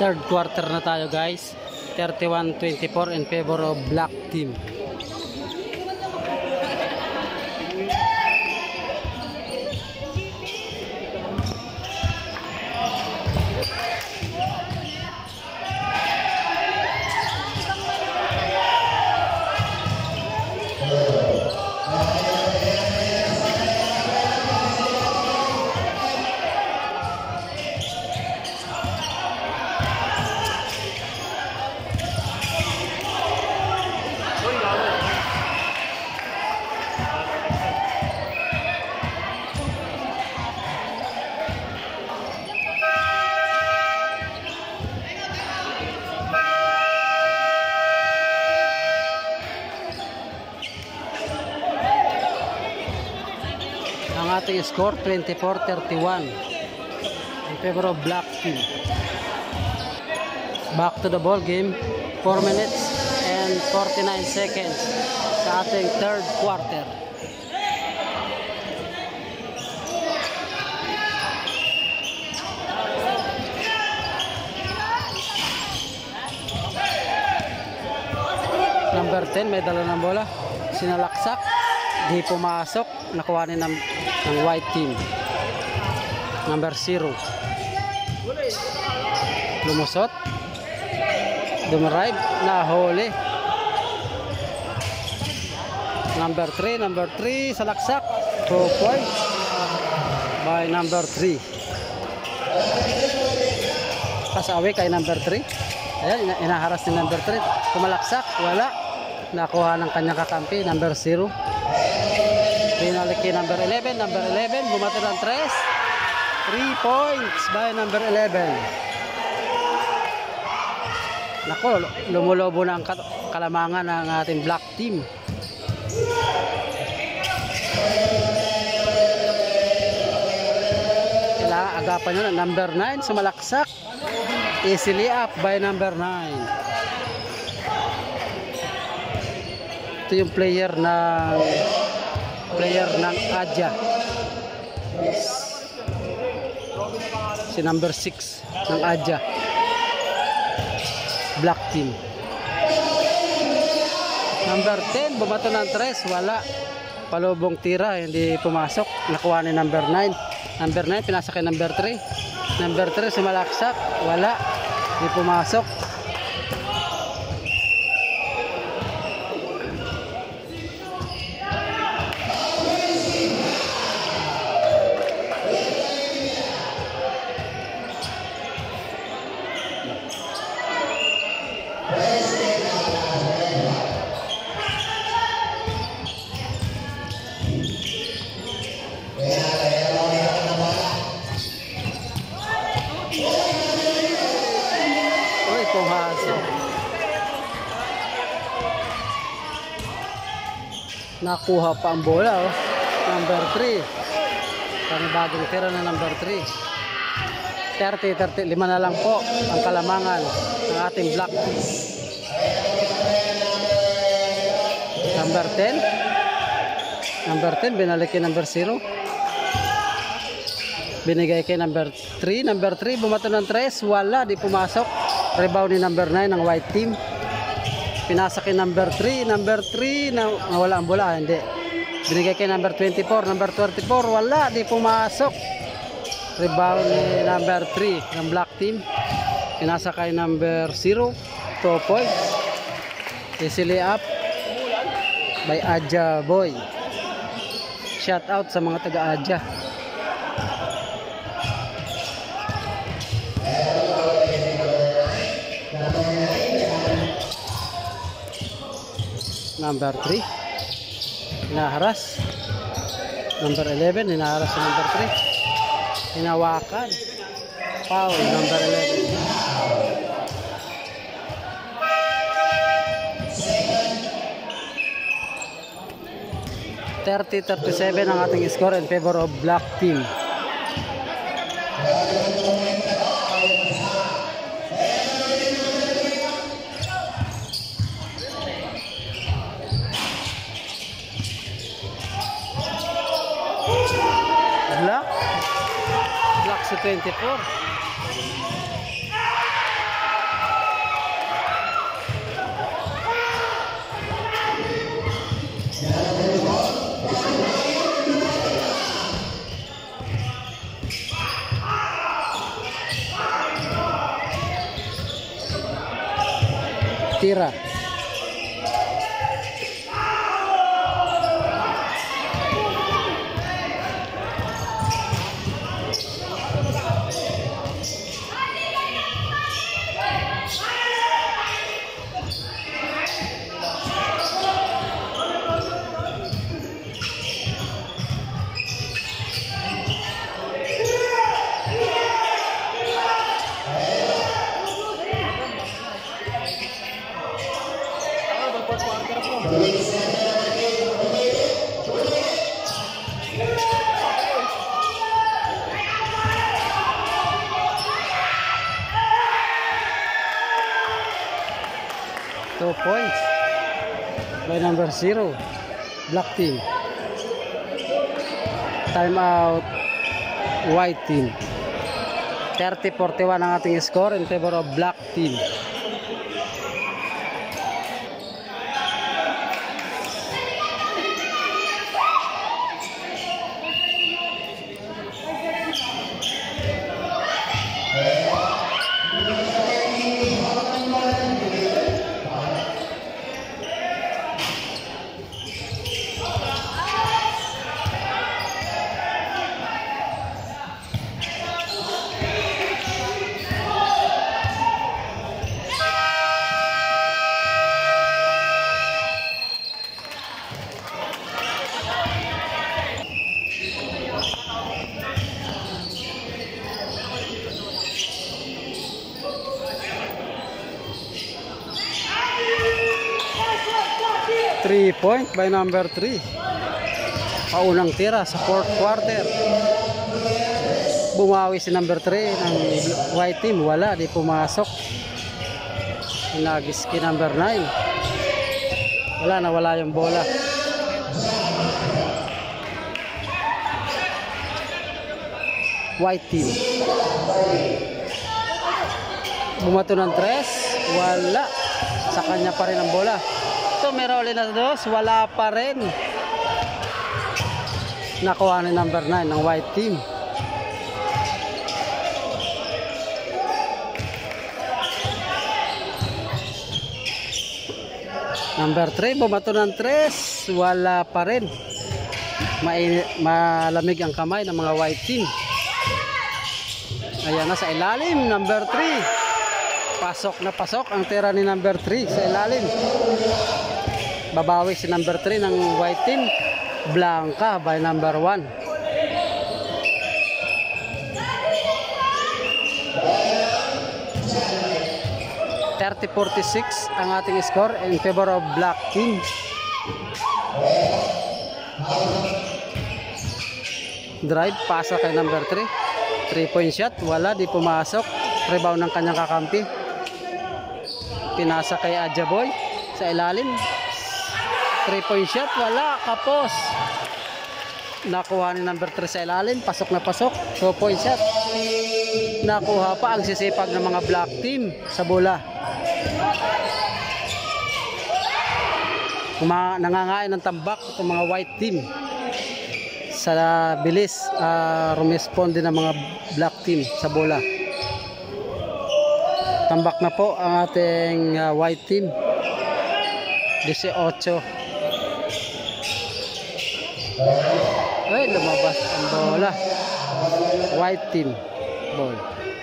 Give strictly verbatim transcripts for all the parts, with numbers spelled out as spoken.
Third quarter na tayo guys. thirty-one twenty-four in favor of black team. Ang ating score twenty-four thirty-one in favor of black team. Back to the ball game, four minutes and forty-nine seconds sa ating third quarter. Number ten may dala ng bola, sinalaksak, di pumasok, nakuha ni ng, ng white team. Number zero lumusot, dumarive, nahuli. Number three, number three salaksak, two points by number three. Pasawi kay number three. Ayan, inaharas ni number three, kumalaksak, wala, nakuha ng kanyang kakampi, number zero. Pinaliki number eleven, number eleven, bumati ng tres. three points by number eleven. Nako, lumulobo na ang kalamangan ng ating black team. Kailangan agapan nyo na number nine, sumalaksak. Easily up by number nine. Ito yung player ng player ng Adja, si number six ng Adja, black team. Number ten bumato ng tres, wala, palubong tira, hindi pumasok, nakuha ni number nine. Number nine pinasa kay number three. Number three sumalaksak, wala, hindi pumasok. Nakuha pa ang bola, oh. Number three. Panibagong tira na number three. thirty thirty, lima na lang po ang kalamangan ng ating black team. Number ten. Number ten, binalik kay number zero. Binigay kay number three. Number three, bumato ng tres, wala, di pumasok. Rebound ni number nine ng white team. Pinasa kay number three, number three, na wala ang bola, hindi. Binigay kay number twenty-four, number twenty-four, wala, di pumasok. Rebound ni number three ng black team. Pinasa kay number zero, two points. Easily up by Adja Boy. Shout out sa mga taga Adja. Number three hinaharas, number eleven hinaharas sa number three, hinawakan, foul number eleven. thirty thirty-seven ang ating score in favor of black team. Black Black sa twenty-four. tira. Two points by number zero, black team. Time out, white team. thirty forty-one ang ating score in favor of black team. Three point by number three. Paunang tira sa fourth quarter. Bumawi si number three ng white team. Wala, di pumasok. Inagis ki number nine. Wala, nawala yung bola. White team. Bumato ng tres. Wala. Sa kanya pa rin ang bola. Ito, meron ulit na dos. Wala pa rin. Nakuha ni number nine ng white team. Number three, bumato ng tres. Wala pa rin. Main, malamig ang kamay ng mga white team. Ayan na sa ilalim. Number three. Pasok na pasok ang tira ni number three sa ilalim. Babawi si number three ng white team. Blanca by number one. thirty forty-six ang ating score in favor of black team. Drive, pasa kay number three. three point shot, wala, di pumasok. Rebound ng kanyang kakampi. Pinasa kay Adjaboy sa ilalim. three point shot, wala, kapos. Nakuha ni number three sa ilalim, pasok na pasok. two point shot. Nakuha pa ang sisipag ng mga black team sa bola. Kuma nangangain ng tambak itong mga white team. Sa bilis, uh, rumespond din ng mga black team sa bola. Tambak na po ang ating uh, white team. eighteen. Ay, lumabas ang bola. White team ball.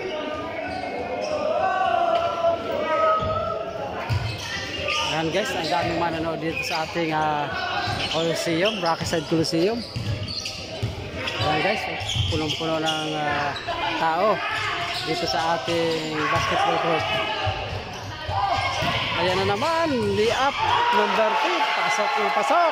Ayan guys, ang daming manonood dito sa ating uh, Coliseum, Rockyside Coliseum. Ayan guys, punong-puno ng uh, tao dito sa ating basketball court. Ayan na naman, lay-up number two, pasok yung pasok.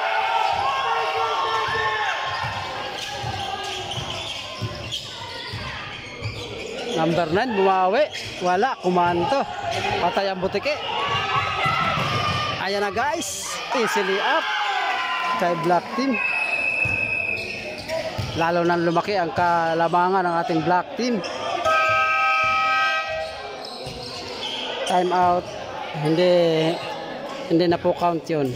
Number nine, bumawi. Wala, kumanto. Patay ang butike. Ayan na guys, easily up kay black team. Lalo na lumaki ang kalamangan ng ating black team. Time out. Hindi hindi na po count yun.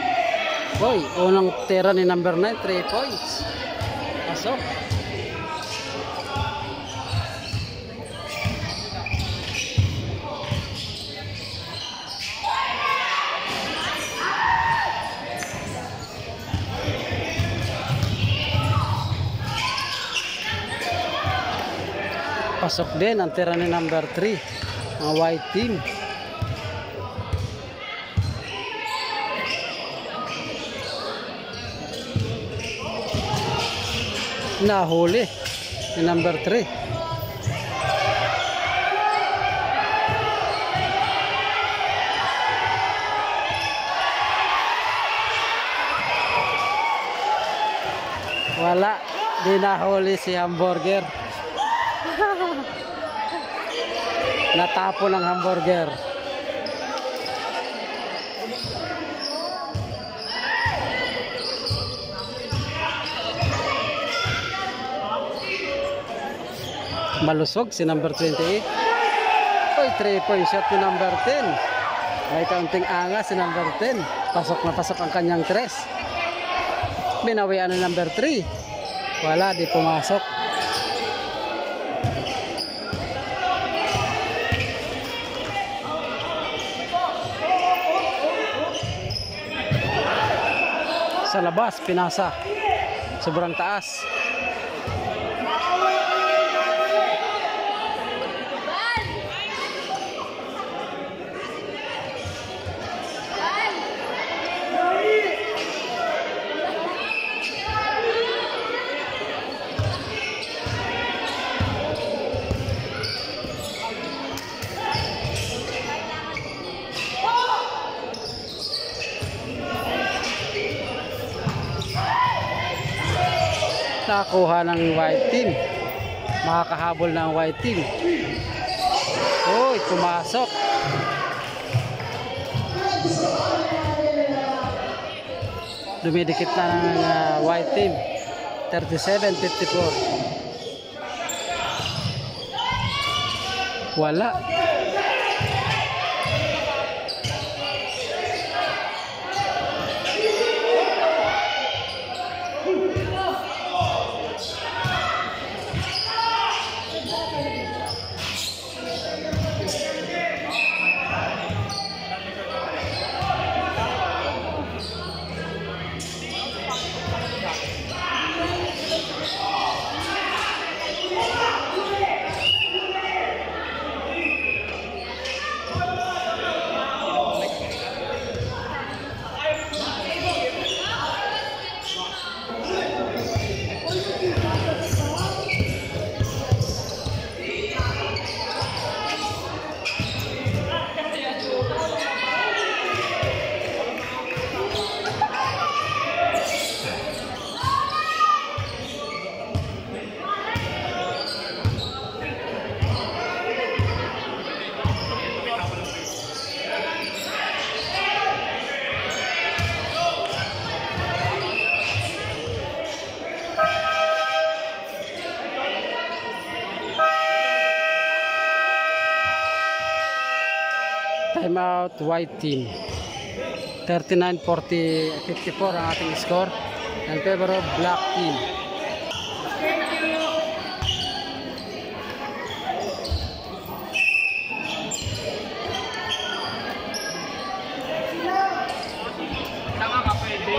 Hoy, unang tira ni number nine, three points. Pasok. Pasok din ang tira ni number three, ang white team. Nahuli ni number three. Wala, di nahuli si hamburger. Natapo ng hamburger. Malusog si number twenty-eight. Oy, three point shot ni number ten. May kaunting angas si number ten. Pasok na pasok ang kanyang tres. Binawian ni number three. Wala, di pumasok. Sa labas, pinasa. Sobrang taas. Nakakuha ng white team, makakahabol ng white team. Uy, pumasok. Dumidikit na ng uh, white team. thirty-seven fifty-four. Wala. Time out, white team. thirty-nine forty fifty-four ang ating score in favor of black team. Tama ka pwede.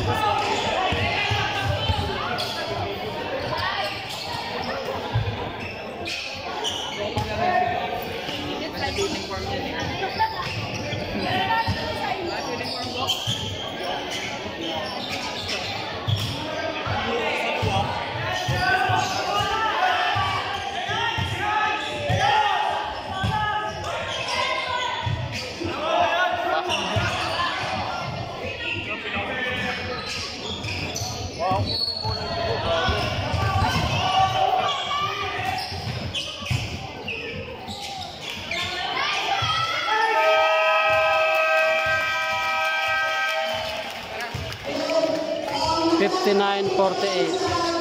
fifty-nine forty-eight.